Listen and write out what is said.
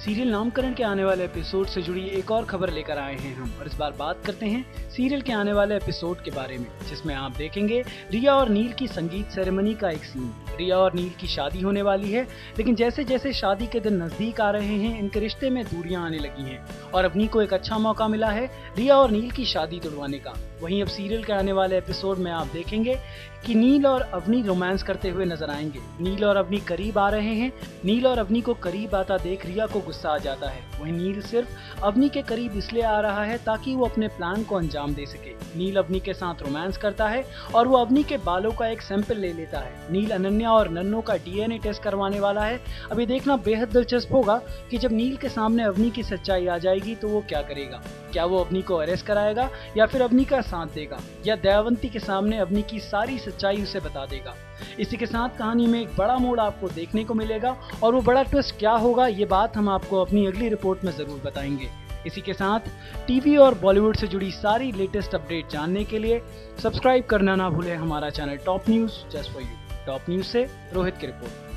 Serial नामकरण के आने वाले एपिसोड से जुड़ी एक और खबर लेकर आए हैं हम, और इस बार बात करते हैं सीरियल के आने वाले एपिसोड के बारे में, जिसमें आप देखेंगे रिया और नील की संगीत सेरेमनी का एक सीन। रिया और नील की शादी होने वाली है, लेकिन जैसे जैसे शादी के दिन नजदीक आ रहे हैं, इनके रिश्ते में दूरियां आने लगी हैं और अवनी को एक अच्छा मौका मिला है रिया और नील की शादी तुड़वाने का। वहीं अब सीरियल के आने वाले एपिसोड में आप देखेंगे कि नील और अवनी रोमांस करते हुए नजर आएंगे। नील और अवनी करीब आ रहे हैं। नील और अवनी को करीब आता देख रिया को गुस्सा आ जाता है। वहीं नील सिर्फ अवनी के करीब इसलिए आ रहा है ताकि वो अपने प्लान को अंजाम दे सके। नील अवनी के साथ रोमांस करता है और वो अवनी के बालों का एक सैंपल ले लेता है। नील अनन्या और नन्नो का डीएनए टेस्ट करवाने वाला है। अभी देखना बेहद दिलचस्प होगा कि जब नील के सामने अवनी की सच्चाई आ जाएगी तो वो क्या करेगा। क्या वो अवनी को अरेस्ट कराएगा या फिर अवनी का साथ देगा, या दयावंती के सामने अवनी की सारी सच्चाई उसे बता देगा। इसी के साथ कहानी में एक बड़ा मोड़ आपको देखने को मिलेगा, और वो बड़ा ट्विस्ट क्या होगा ये बात हम आपको अपनी अगली रिपोर्ट में जरूर बताएंगे। इसी के साथ टीवी और बॉलीवुड से जुड़ी सारी लेटेस्ट अपडेट जानने के लिए सब्सक्राइब करना ना भूलें हमारा channel top news just for you. Top news से रोहित की रिपोर्ट।